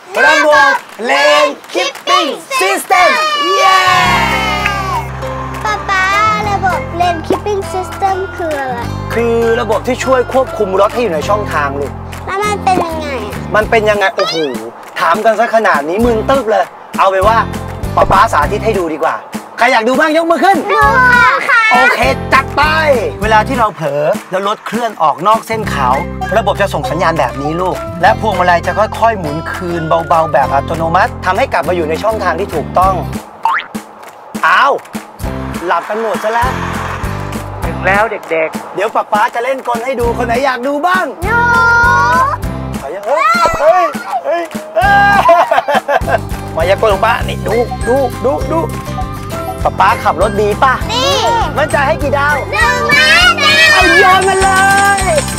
ระบบเลนคิปปิ้งซิสเต็มเย้ป๊าระบบเลนคิปปิ้งซิสเต็มคืออะไรคือระบบที่ช่วยควบคุมรถให้อยู่ในช่องทางลูกแล้วมันเป็นยังไงมันเป็นยังไงโอ้โหถามกันซะขนาดนี้มึนตึ๊บเลยเอาไปว่าป๊าสาธิตให้ดูดีกว่าใครอยากดูบ้างยกมือขึ้นดูค่ะโอเคจัดไปเวลาที่เราเผลอแล้วรถเคลื่อนออกนอกเส้นขาวระบบจะส่งสัญญาณแบบนี้ลูกและพวงมาลัยจะค่อยๆหมุนคืนเบาๆแบบอัตโนมัติทำให้กลับมาอยู่ในช่องทางที่ถูกต้องอ้าวหลับกันหมดซะแล้วถึงแล้วเด็กๆเดี๋ยวป๊าจะเล่นกลให้ดูคนไหนอยากดูบ้างหนูมายากลของป้านี่ดูป๊าขับรถดีป่ะดีมั่นใจให้กี่ดาว 1 ล้านดาวเอาโยนมาเลย